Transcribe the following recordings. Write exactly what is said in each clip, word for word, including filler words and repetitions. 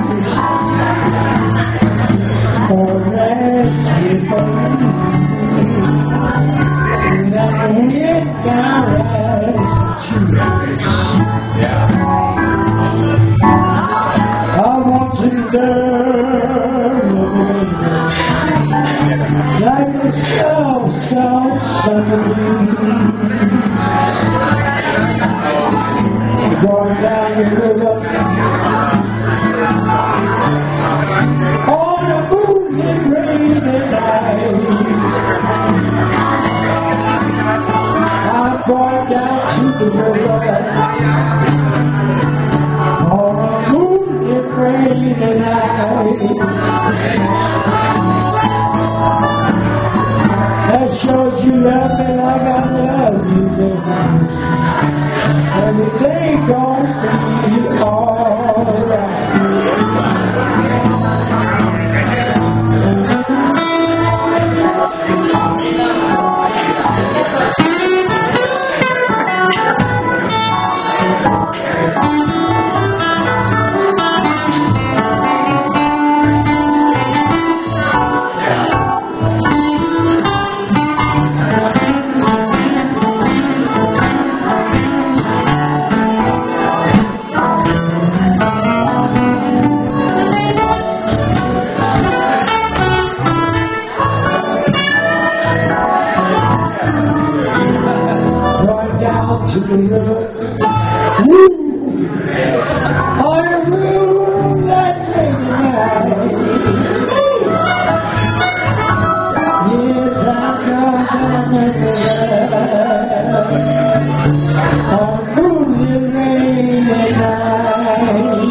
Like the soft, soft summer breeze, going down the river on a moonlit rainy night. I'm going down to the river on a moonlit rainy night. That shows you love me like I love you, baby. Everything gonna be alright. To the river, woo, on a moon that rainy night. Yes, I'm going down the river on a moonlit rainy night.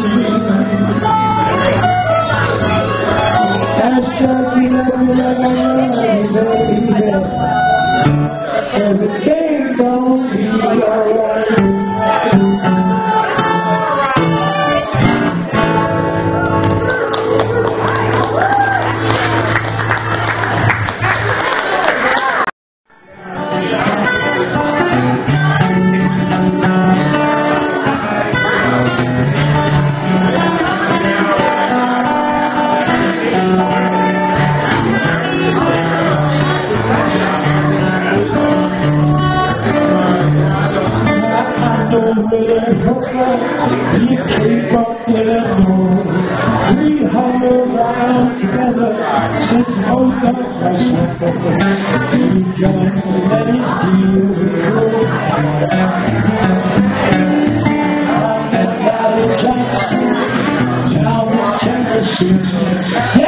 That's just you love me like I love you, baby. Everything gonna be alright. You keep up there, we hung around together since both of us we done let it feel good. I met Valley Jackson down in Tennessee.